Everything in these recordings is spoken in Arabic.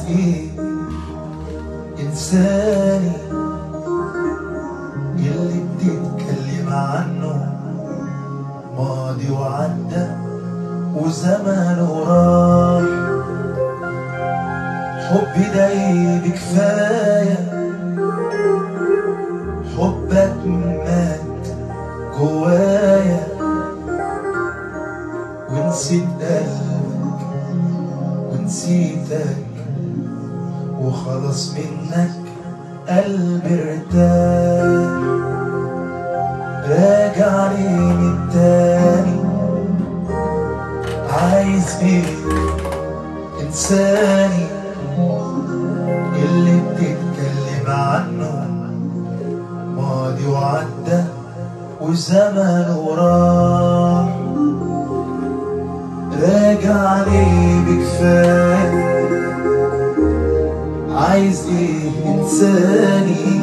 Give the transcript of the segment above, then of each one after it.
ايه انساني يلي بتتكلم عنه ماضي وعدى وزمانه راح. حبي ده بكفايه، حبك مات جوايا ونسيت قلبك ونسيتك وخلاص منك قلبي ارتاح. راجع لي من تاني عايز ايه انساني اللي بتتكلم عنه ماضي وعدى وزمانه راح. راجع لي بكفاية عايز ايه انساني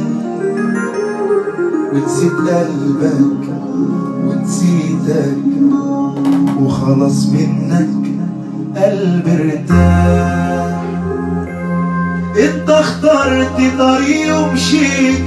ونسيت قلبك ونسيتك وخلاص منك قلبي ارتاح. انت اخترت طريق ومشيت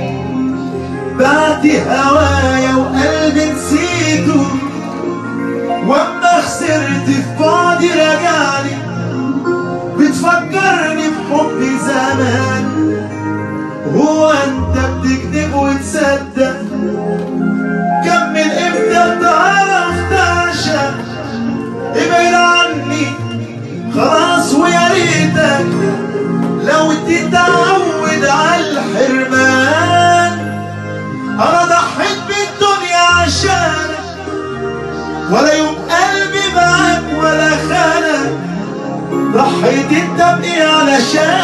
بعت هوايا وقلبي نسيته، واما خسرت في بعدي رجعلي بتفكرني بحب زمان. هو انت بتكذب وتصدق؟ كمل امتى تعرف تعشق؟ ابعد عني خلاص ويا ريتك لو تتعود على الحرمان. انا ضحيت بالدنيا عشانك ولا يوم قلبي معاك ولا خانك. ضحيت انت بايه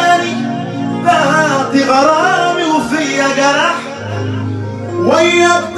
علشاني؟ بعت غرامي وفيا جرح وياك